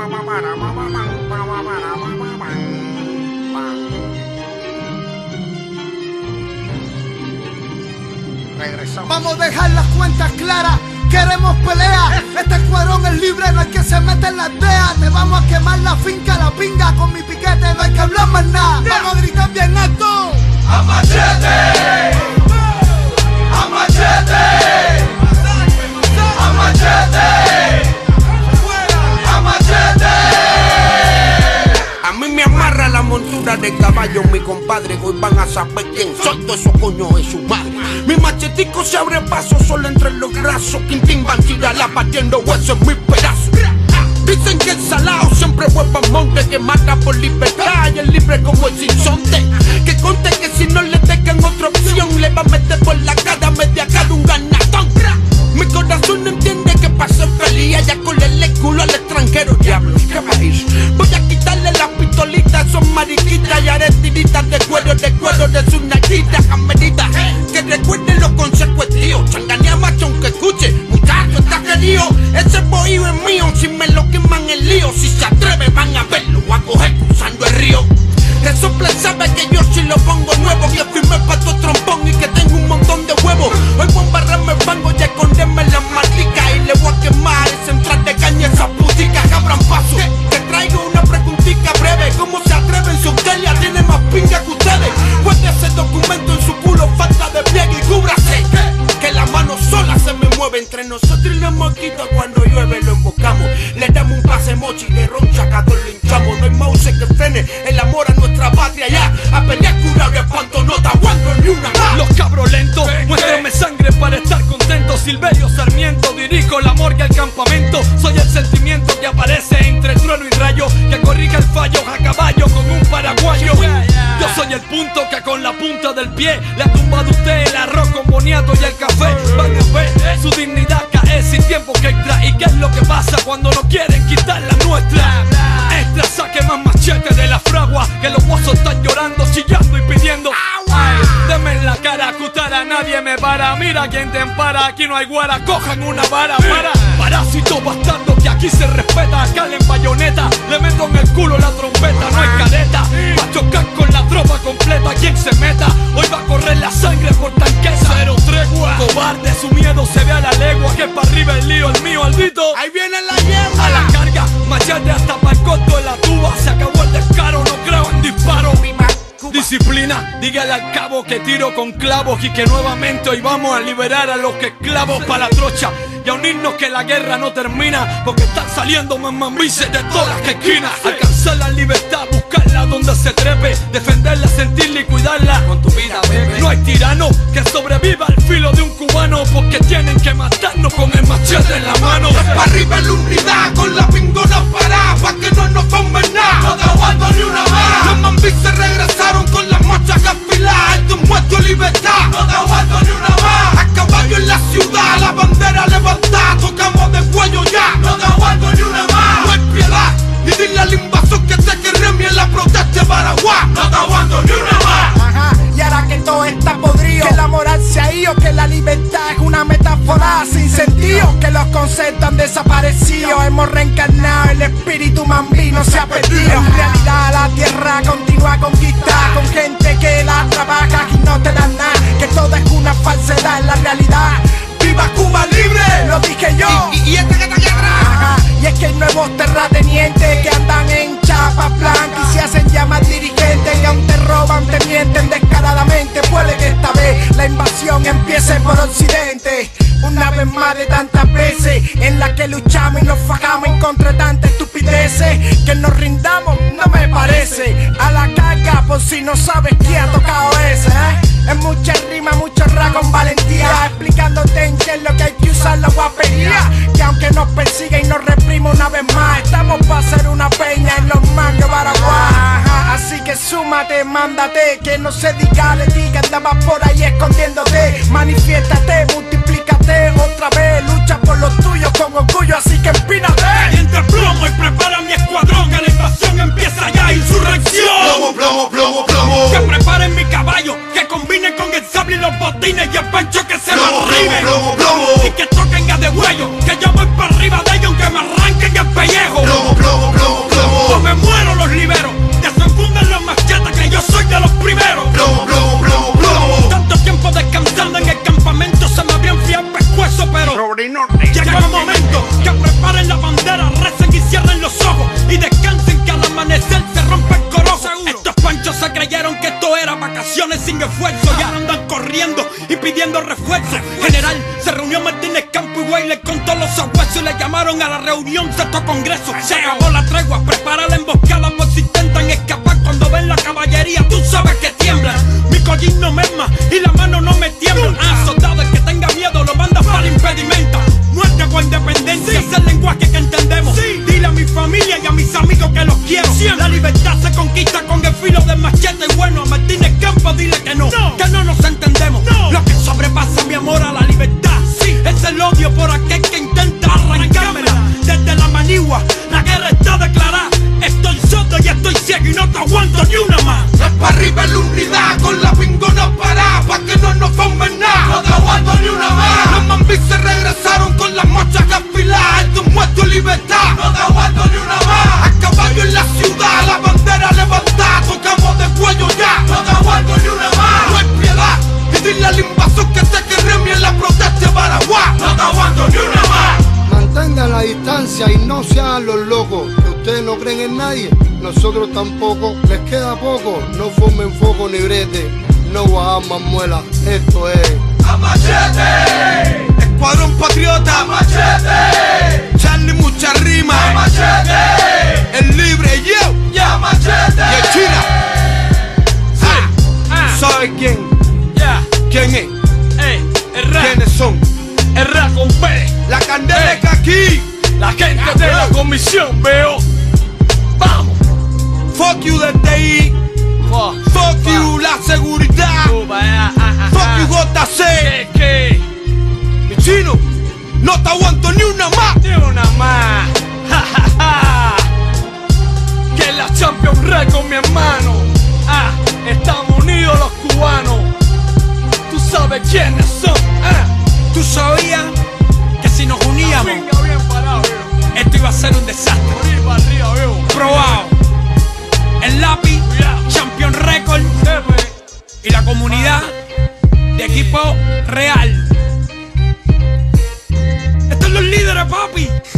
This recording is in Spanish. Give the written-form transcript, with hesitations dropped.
Regresamos. Vamos a dejar las cuentas claras. Queremos pelea. Este escuadrón es libre, no hay que se mete en la aldea. Te vamos a quemar la finca, la pinga. Con mi piquete no hay que hablar más nada. Vamos a gritar bien alto. ¡A machete! ¡A machete! ¡A machete! ¡A machete! A mí me amarra la montura de caballo, mi compadre. Hoy van a saber quién soy, todo eso coño es su madre. Mi machetico se abre paso solo entre los brazos. Quintín la partiendo huesos en mi pedazo. Dicen que el salao siempre fue pa' monte, que mata por libertad y el libre como el sinsonte. Que conte que si no le dejan otra opción, le va a meter por la cara media cara un ganatón. Mi corazón no entiende que pase feliz, allá colerle el culo al extranjero. Diablos, ¿qué país? Voy a quitarle las pistolitas, son mariquitas y haré tiritas de cuero de sus naquitas, cameritas. Que recuerden los consejos, tío. Changanea macho aunque escuche, muchacho, está querido. Ese bohío es mío, si me lo queman el lío. Si se atreve van a verlo, voy a coger cruzando el río. Que sople sabe que yo si lo pongo nuevo, que firme pa' tu trompón y que tengo un montón de huevos. Hoy voy a embarrarme el fango y esconderme en las maticas y le voy a quemar el central de caña esa putica. Que abran paso, te traigo una preguntita breve. ¿Cómo se atreven si usted ya tiene más pinga que ustedes? Guarde ese documento en su culo, falta de pliegue y cúbrase. Que la mano sola se me mueve entre nosotros y los mosquitos. Cuando llueve lo embocamos, le damos un pase mochi y de roncha cada lo hinchamos. No hay mouse que frene el amor a nuestra patria ya. A pelear curado y espanto, no te aguanto ni una más. Los cabros lentos, muéstrame sangre para estar contento. Silverio Sarmiento, dirijo la morgue al campamento. Soy el sentimiento que aparece entre trueno y rayo, que corrija el fallo a caballo con un paraguayo. Yo soy el punto que con la punta del pie le ha tumbado usted el arroz con boniato y el café. Van a ver, su dignidad cae sin tiempo que extra. ¿Y qué es lo que pasa cuando no quieren quitar la nuestra? Extra, saque más machete de la fragua, que los guasos están llorando, chillando y pidiendo. Ay, deme en la cara, cutara, nadie me para. Mira quién te empara, aquí no hay guara, cojan una vara para. Parásito bastardo que aquí se respeta, calen bayoneta, le meto en el culo la trompeta, no hay careta. Va a chocar con la tropa completa, quien se meta, hoy va a correr la sangre por tanqueza. Cero tregua, cobarde, su miedo se ve a la legua, que pa' arriba el lío, el mío, Aldito. Ahí viene la yegua. A la carga, machete hasta pa'l costo de la tuba, se acabó el descaro, no creo en disparo. Disciplina, dígale al cabo que tiro con clavos y que nuevamente hoy vamos a liberar a los que esclavos para la trocha y a unirnos que la guerra no termina, porque están saliendo mamambises de todas las esquinas. Alcanzar la libertad, buscarla donde se trepe, defenderla, sentirla y cuidarla con tu vida, bebé. No hay tirano que sobreviva al filo de un cubano, porque tienen que matarnos con el machete en la mano. Pa' arriba la unidad, con la pingona parada, pa' que no nos pongan nada. No te aguanto ni una más. Los mambises regresaron con las mochas afiladas, alto muerto libertad. No te aguanto ni una más. A caballo en la ciudad, la bandera levantada, tocamos de cuello ya. No te aguanto ni una más. No hay piedad, y dile al invasor que te querré en la protesta de Paraguay. No te aguanto ni una más. Ajá, y ahora que todo está podrido, que la moral se ha ido, que la libertad es una metáfora sin sentido, que los conceptos han desaparecido, hemos reencarnado, el espíritu mambino se ha perdido. En realidad la tierra continúa a conquistar, con gente que la trabaja y no te dan nada, que todo es una falsedad en la realidad. ¡Viva Cuba libre! Lo dije yo. ¿Y este que está aquí atrás? Ajá, y es que hay nuevos terratenientes que andan en chapas blancas y se hacen llamar dirigentes, que aún te roban, te mienten descaradamente. Puede que esta vez la invasión empiece por Occidente, una vez más de tantas veces en las que luchamos y nos fajamos en contra de tantas estupideces. Que nos rindamos no me parece. A la carga por si no sabes quién ha tocado ese, Es mucha rima, mucho rap con valentía, explicándote en qué es lo que hay que usar la guapería. Que aunque nos persiga y nos reprima una vez más, estamos para hacer una peña en los mangues Paraguay. Ajá, así que súmate, mándate, que no se diga de ti que andabas por ahí escondiéndote. Manifiéstate, multiplícate otra vez, lucha por los tuyos con orgullo, así que empínate. Caliente el plomo y prepara mi escuadrón, que la invasión empieza ya, insurrección. Plomo, plomo, plomo, plomo. Que preparen mi caballo, que combinen con el sable y los botines y el pancho que se me Plomo, arribe. plomo, plomo. Y que toquen a de huello, que yo voy para arriba de ellos aunque me arranquen el pellejo. Plomo, plomo, plomo. sin esfuerzo. Ya andan corriendo y pidiendo refuerzo. General, se reunió Martínez Campo y Wiley con todos los sabuesos y le llamaron a la reunión sexto congreso. Se acabó la tregua, prepara la emboscada por si intentan escapar. Cuando ven la caballería, tú sabes que tiemblan. Mi collín no merma y la mano no me tiembla. Soldado, el que tenga miedo lo manda para el impedimento. Muerte con independencia, es el lenguaje que entendemos. Dile a mi familia y a mis amigos que los quiero. La libertad se conquista con el filo del machete. Y bueno, a Martínez Campos dile que no nos entendemos. Lo que sobrepasa mi amor a la libertad es el odio por aquel que intenta arrancármela. Desde la manigua, la guerra está declarada. Estoy sordo y estoy ciego y no te aguanto ni una más. Es pa' arriba la unidad, con la pingona parada, pa' que no nos formen nada. No te aguanto ni una más. Los mambis se regresaron con las mochas afiladas. En tu muerto libertad, no te aguanto ni una más. A caballo en la ciudad, la bandera levantada, tocamos de cuello ya. No te aguanto ni una más. No hay piedad, y dile al invasor que se que remie en la protesta de Baraguá. No te aguanto ni una más. Mantengan la distancia y no sean los locos. Que ustedes no creen en nadie, nosotros tampoco. Les queda poco, no formen foco ni brete. No bajan más muelas, esto es ¡A machete! Escuadrón Patriota, ¡a machete! Charlie mucha rima, ¡a machete! El libre, yo, ¡ya machete! Y el China, ¿sabe quién? ¿Quién es? El rap. ¿Quiénes son? El rap con P. La candela es aquí. La gente de la comisión, veo. Vamos. Fuck you desde ahí. Fuck you la seguridad. Fuck you JC. ¿Qué? Mi chino, no te aguanto ni una más. Ni una más. Que la Champions Record, mi hermano. Estamos unidos los cubanos. Tú sabes quiénes son. ¿Tú sabías que si nos uníamos Bien parado, esto iba a ser un desastre? Probado. El lápiz, Champion Record y la comunidad de equipo real. Estos son los líderes, papi.